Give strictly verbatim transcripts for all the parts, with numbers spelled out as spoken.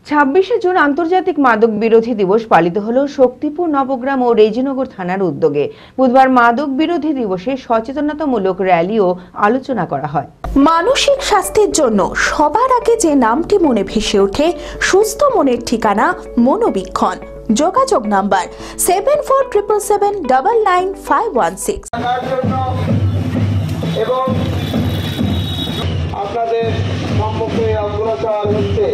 ছাব্বিশে জুন আন্তর্জাতিক মাদক বিরোধী দিবস পালিত হলো শক্তিপুর, নবগ্রাম ও রেজিনগর থানার উদ্যোগে। বুধবার মাদক বিরোধী দিবসে সচেতনতামূলক র্যালি ও আলোচনা করা হয়। মানসিক স্বাস্থ্যের জন্য সবার আগে যে নামটি মনে ভেসে ওঠে, সুস্থ মনের ঠিকানা মনোবীক্ষণ। যোগাযোগ number seven four triple seven double nine five one six. এবং আপনাদের সম্মুখে অগ্রসর হচ্ছে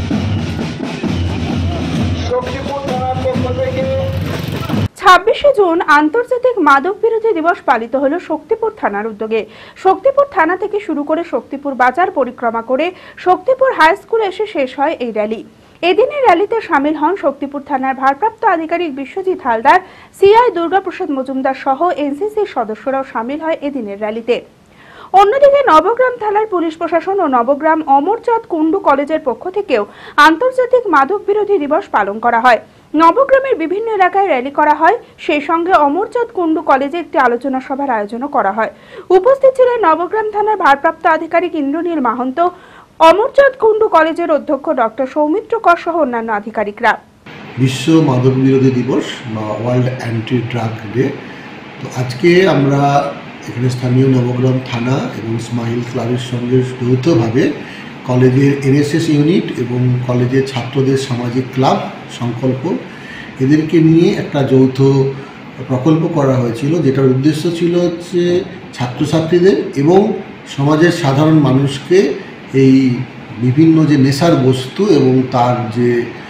ছাব্বিশে জুন আন্তর্জাতিক মাদক বিরোধী দিবস পালিত হলো শক্তিপুর থানার উদ্যোগে। শক্তিপুর থানা থেকে শুরু করে শক্তিপুর বাজার পরিক্রমা করে শক্তিপুর হাই স্কুলে এসে শেষ হয় এই র্যালি। এদিনের র্যালিতে সামিল হন শক্তিপুর থানার ভারপ্রাপ্ত আধিকারিক বিশ্বজিৎ হালদার, সিআই দুর্গাপ্রসাদ মজুমদার সহ এনসিসির সদস্যরাও সামিল হয় এদিনের র্যালিতে। অন্যদিকে নবগ্রাম থানার পুলিশ প্রশাসন ও নবগ্রাম অমরচাঁদ কুন্ডু কলেজের পক্ষ থেকেও আন্তর্জাতিক মাদক বিরোধী দিবস পালন করা হয়। নবগ্রামের বিভিন্ন এলাকায় র্যালি করা হয়, সেই সঙ্গে অমরচাঁদ কুন্ডু কলেজে একটি আলোচনা সভার আয়োজনও করা হয়। উপস্থিত ছিলেন নবগ্রাম থানার ভারপ্রাপ্ত আধিকারিক ইন্দ্রনীল মাহন্ত, অমরচাঁদ কুন্ডু কলেজের অধ্যক্ষ ডক্টর সৌমিত্র কর সহ অন্যান্য আধিকারিকরা। বিশ্ব মাদক বিরোধী দিবস বা ওয়ার্ল্ড অ্যান্টি ড্রাগ ডে। তো আজকে আমরা এখানে স্থানীয় নবগ্রাম থানা এবং স্মাইল ক্লাবের সঙ্গে যৌথভাবে কলেজের এনএসএস ইউনিট এবং কলেজের ছাত্রদের সামাজিক ক্লাব সংকল্প এদেরকে নিয়ে একটা যৌথ প্রকল্প করা হয়েছিল, যেটার উদ্দেশ্য ছিল হচ্ছে ছাত্রছাত্রীদের এবং সমাজের সাধারণ মানুষকে এই বিভিন্ন যে নেশার বস্তু এবং তার যে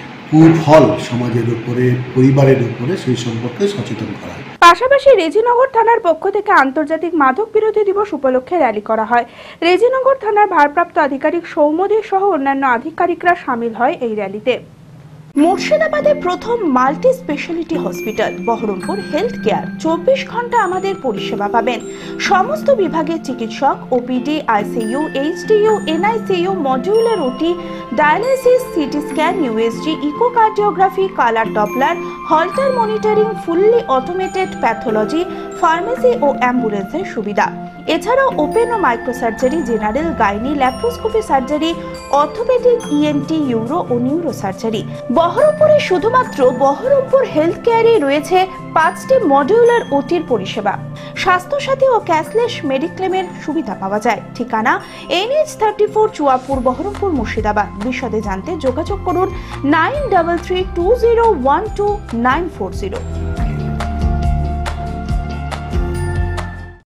কুফল সমাজের উপরে, পরিবারের উপরে, সেই সম্পর্কে সচেতন করা। পাশাপাশি রেজিনগর থানার পক্ষ থেকে আন্তর্জাতিক মাদক বিরোধী দিবস উপলক্ষে র্যালি করা হয়। রেজিনগর থানার ভারপ্রাপ্ত আধিকারিক সৌম্যদী সহ অন্যান্য আধিকারিকরা সামিল হয় এই র্যালিতে। মুর্শিদাবাদে প্রথম multi speciality hospital Baharampur health care. চব্বিশ ঘন্টা আমাদের পরিষেবা পাবেন। সমস্ত বিভাগের চিকিৎসক, OPD, ICU, HDU, NICU, modular OT, dialysis, CT scan, USG, echocardiography, colour doppler, holter monitoring, fully automated pathology, pharmacy ও অ্যাম্বুলেন্সের সুবিধা। এছাড়াও ওপেন ও micro surgery, general, gynae, laparoscopy surgery, orthopaedic, ENT, uro ও নিউরো সার্জারি। বহরমপুরে শুধুমাত্র Baharampur health কেয়ারে রয়েছে পাঁচটি মডিউলার ওটির পরিষেবা। স্বাস্থ্যসাথী ও ক্যাশলেস মেডিক্লেমের সুবিধা পাওয়া যায়। ঠিকানা NH thirty four, Chuapur, Baharampur, Murshidabad. বিশদে জানতে যোগাযোগ করুন nine double three two zero one two nine four zero.